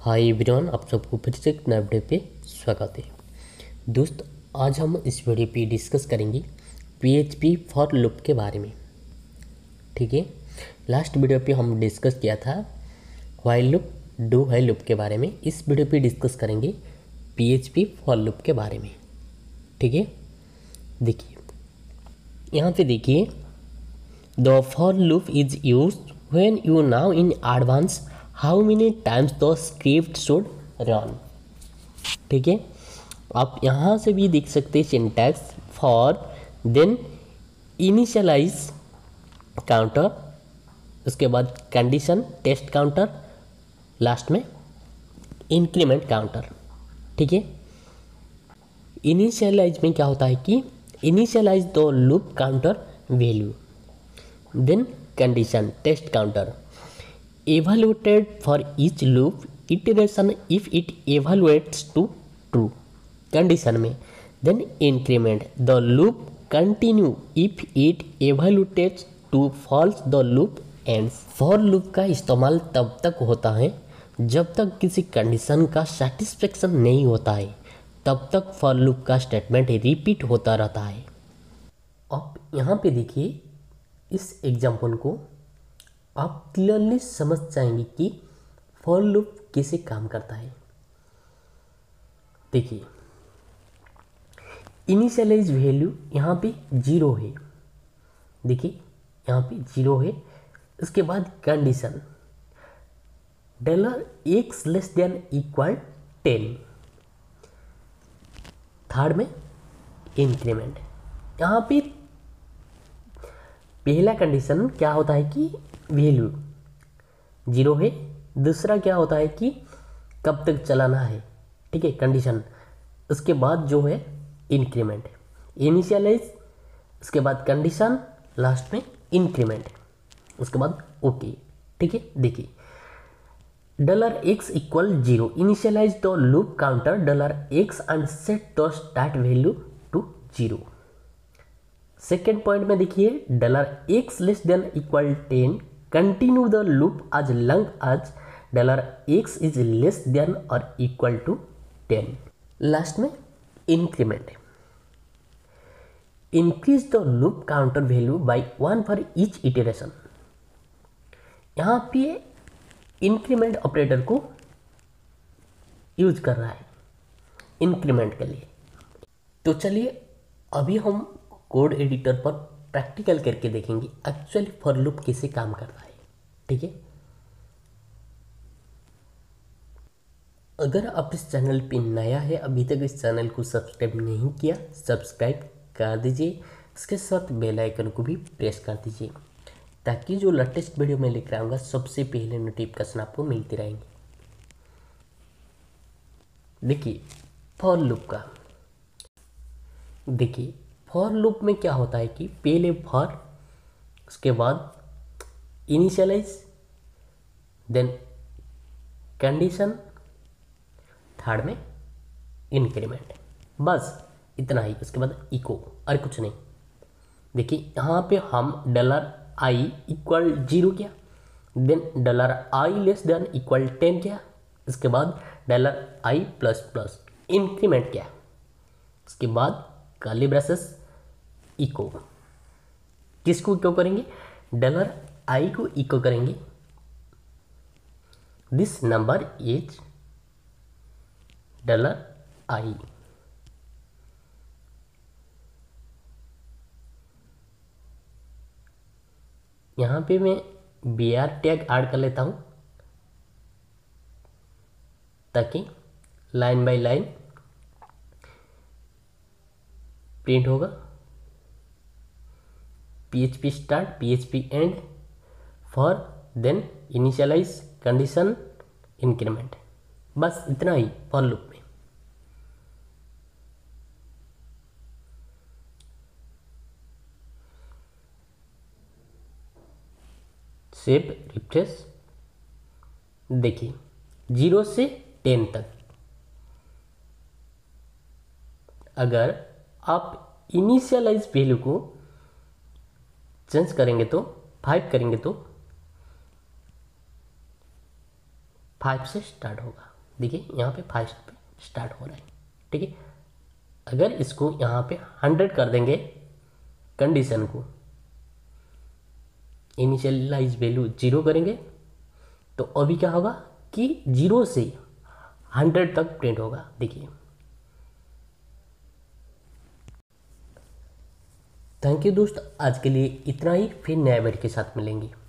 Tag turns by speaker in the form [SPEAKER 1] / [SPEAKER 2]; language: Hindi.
[SPEAKER 1] हाय एवरीवन, आप सबको फिर से एक नए वीडियो पे स्वागत है। दोस्त, आज हम इस वीडियो पे डिस्कस करेंगे PHP फॉर लूप के बारे में। ठीक है, लास्ट वीडियो पे हम डिस्कस किया था while loop, do while loop के बारे में। इस वीडियो पे डिस्कस करेंगे PHP फॉर लूप के बारे में। ठीक है, देखिए यहाँ पे देखिए, the for loop is use when you now in advance how many times the script should run. ठीक है, आप यहाँ से भी देख सकते हैं syntax for, then initialize counter, उसके बाद कंडीशन टेस्ट काउंटर, लास्ट में इंक्रीमेंट काउंटर। ठीक है, इनिशियलाइज में क्या होता है कि initialize the loop counter value, then condition test counter evaluated for each loop iteration if it evaluates to true condition में, then increment the loop continue if it evaluates to false the loop ends। for loop का इस्तेमाल तब तक होता है जब तक किसी कंडीशन का सेटिस्फेक्शन नहीं होता है, तब तक for loop का स्टेटमेंट रिपीट होता रहता है। अब यहाँ पे देखिए, इस एग्जाम्पल को आप क्लियरली समझ जाएंगे कि फॉर लूप कैसे काम करता है। देखिए, इनिशियलाइज वैल्यू यहाँ पे 0 है। देखिए यहाँ पे 0 है। उसके बाद condition $x less than equal 10। Third में इंक्रीमेंट। यहाँ पे पहला कंडीशन क्या होता है कि वैल्यू 0 है। दूसरा क्या होता है कि कब तक चलाना है। ठीक है, कंडीशन। उसके बाद जो है इंक्रीमेंट, इनिशियलाइज, उसके बाद कंडीशन, लास्ट में इंक्रीमेंट, उसके बाद ओके। ठीक है, देखिए $x equal 0 initialize the loop counter $x and set the start value to 0। Second point में देखिए, $x less than equal 10 continue the loop as long as $x is less than or equal to 10। Last में increment, increase the loop counter value by 1 for each iteration. यहाँ पे इंक्रीमेंट ऑपरेटर को यूज कर रहा है इंक्रीमेंट के लिए। तो चलिए अभी हम कोड एडिटर पर प्रैक्टिकल करके देखेंगे एक्चुअली फॉर लूप कैसे काम करता है। ठीक है, अगर आप इस चैनल पे नया है, अभी तक इस चैनल को सब्सक्राइब नहीं किया, सब्सक्राइब कर दीजिए। इसके साथ बेल आइकन को भी प्रेस कर दीजिए ताकि जो लेटेस्ट वीडियो मैं लेकर आऊँगा सबसे पहले नोटिफिकेशन आपको मिलती रहेंगी। देखिए फॉर लूप का, देखिए फॉर लूप में क्या होता है कि पहले फॉर, उसके बाद इनिशियलाइज, देन कंडीशन, थर्ड में इंक्रीमेंट, बस इतना ही। उसके बाद इको, और कुछ नहीं। देखिए यहाँ पे हम $i इक्वल 0 किया, then $i less than equal 10 किया, उसके बाद $i प्लस प्लस इंक्रीमेंट किया, उसके बाद कर्ली ब्रेसेस इको। किसको इको करेंगे? $i को इको करेंगे, दिस नंबर इज $i। यहाँ पे मैं br टैग ऐड कर लेता हूँ ताकि लाइन बाय लाइन प्रिंट होगा। PHP start, PHP end, for, then initialize, condition, increment, बस इतना ही फॉर लूप में। Save, refresh. देखिए 0 से 10 तक। अगर आप इनिशियलाइज वैल्यू को चेंज करेंगे तो 5 करेंगे तो 5 से स्टार्ट होगा। देखिए यहाँ पे 5 पे स्टार्ट हो रहा है। ठीक है, अगर इसको यहाँ पे 100 कर देंगे कंडीशन को, इनिशियलाइज वैल्यू 0 करेंगे, तो अभी क्या होगा कि 0 से 100 तक प्रिंट होगा। देखिए, थैंक यू दोस्त, आज के लिए इतना ही, फिर नए वीडियो के साथ मिलेंगे।